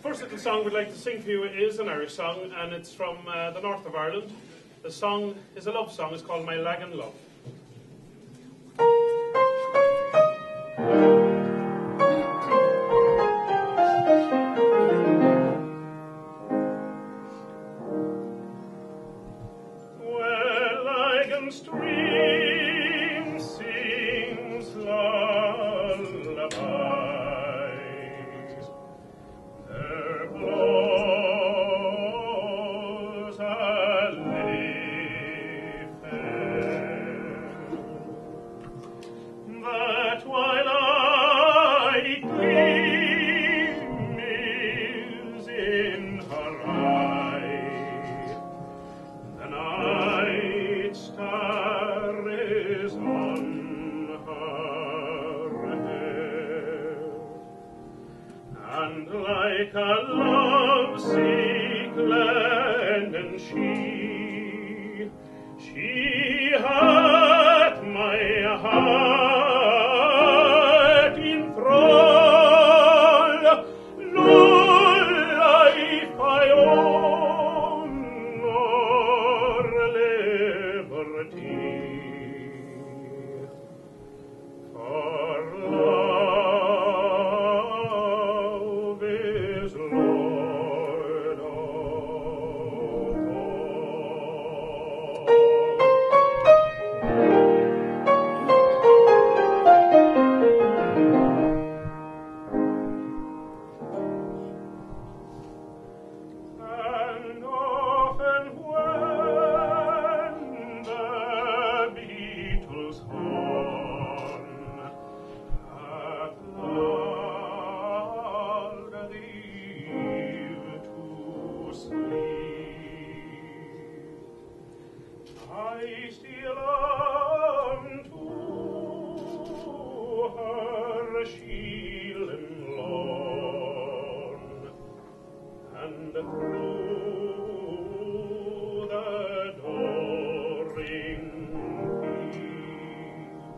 first little song we'd like to sing for you is an Irish song, and it's from the north of Ireland. The song is a love song. It's called My Lagan Love. Well, Lagan stream sings lullabies. There blows a lily fair, that while I gleam is in her eye, the night star is on her hair, and like a lovesick London she hath my heart in thrall. No life I own, nor liberty, for love is Lord of and often when the beetle's horn hath lulled thee to sleep, I steal unto her shieling lawn, and through the door-ring peep.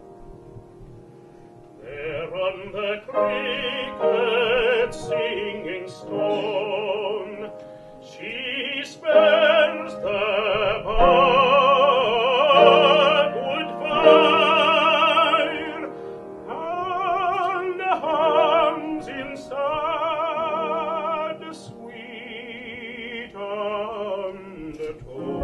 There on the cricket singing stone she spends the bogwood fire, and hums in sad sweet undertone.